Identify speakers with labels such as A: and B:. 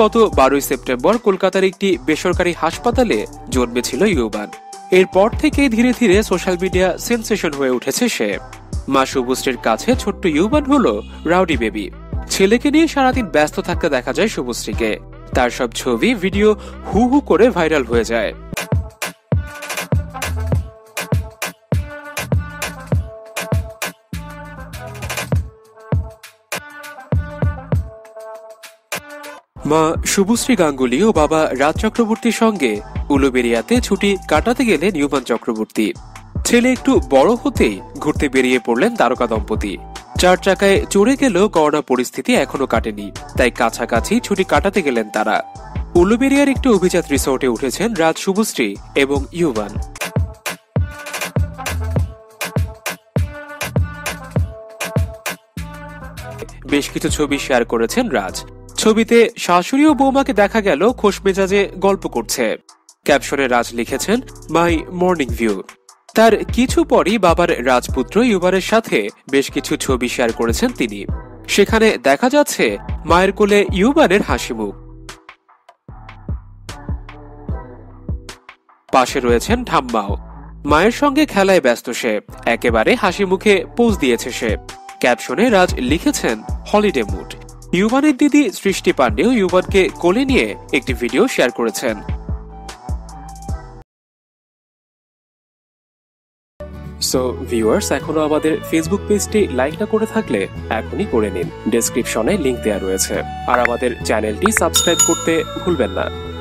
A: গত 12 সেপ্টেম্বর কলকাতার একটি বেসরকারি হাসপাতালে জন্মেছিল ইউবান। এরপর থেকে ধীরে ধীরে সোশ্যাল মিডিয়া সেন্সেশন হয়ে উঠেছে সে। মা শুভশ্রীর কাছে ছোট্ট ইউবান হলো রাউডি বেবি। ছেলেকে নিয়ে সারাদিন ব্যস্ত থাকতে দেখা যায় শুভশ্রীকে। তার সব ছবি ভিডিও হু হু করে ভাইরাল হয়ে যায়। মা শুভশ্রী গাঙ্গুলি ও বাবা রাজ চক্রবর্তীর সঙ্গে উলুবেড়িয়াতে ছুটি কাটাতে গেলেন ইউবান চক্রবর্তী। ছেলে একটু বড় হতেই ঘুরতে বেরিয়ে পড়লেন তারকা দম্পতি। 4 চাকায় চড়ে গেলেও করোনা পরিস্থিতি এখনো কাটেনি, তাই কাছাকাছি ছুটি কাটাতে গেলেন তারা। উলুবেড়িয়ার একটি অভিজাত রিসোর্টে উঠেছেন রাজ, শুভশ্রী এবং ইউবান। বেশ কিছু ছবি শেয়ার করেছেন রাজ। ছবিতে শাশুড়ি ও বৌমাকে দেখা গেল খোশ মেজাজে গল্প করছে। ক্যাপশনে রাজ লিখেছেন, মাই মর্নিং ভিউ। তার কিছু পরই বাবার রাজপুত্র ইউবানের সাথে বেশ কিছু ছবি শেয়ার করেছেন তিনি। সেখানে দেখা যাচ্ছে মায়ের কোলে ইউবানের হাসি মুখ। পাশে রয়েছেন ঠাম্মাও। মায়ের সঙ্গে খেলায় ব্যস্ত সে, একেবারে হাসি মুখে পোজ দিয়েছে সে। ক্যাপশনে রাজ লিখেছেন, হলিডে মুড। ইউবানের দিদি সৃষ্টি পান্ডেও ইউবানকে কোলে নিয়ে একটি ভিডিও শেয়ার করেছেন। সো ভিউয়ার্স, এখনো আমাদের ফেসবুক পেজটি লাইক না করে থাকলে এখনই করে নিন। ডেসক্রিপশনে লিংক দেওয়া রয়েছে। আর আমাদের চ্যানেলটি সাবস্ক্রাইব করতে ভুলবেন না।